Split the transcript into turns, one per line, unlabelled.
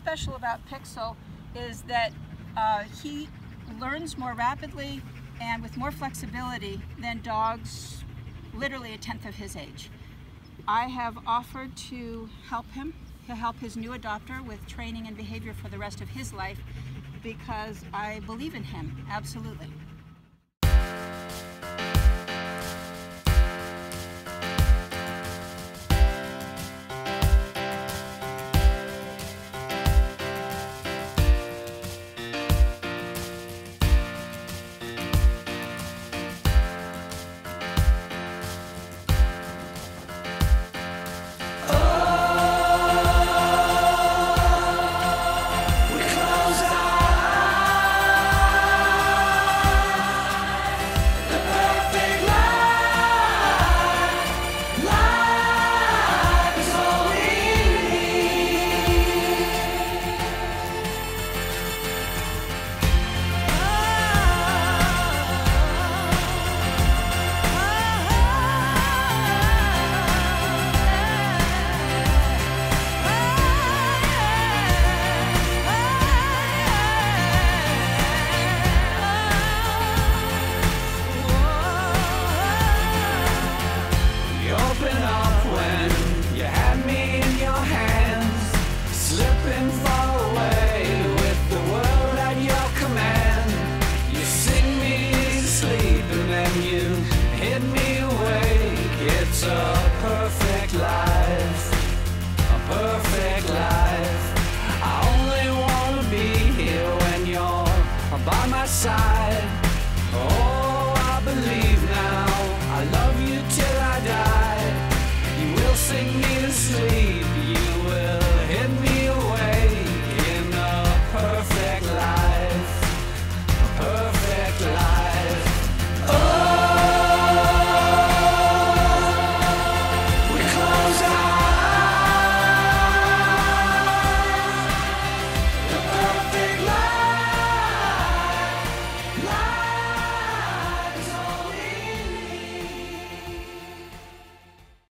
special about Pixel is that he learns more rapidly and with more flexibility than dogs literally a tenth of his age. I have offered to help his new adopter with training and behavior for the rest of his life because I believe in him, absolutely.
A perfect life, a perfect life. I only wanna be here when you're by my side.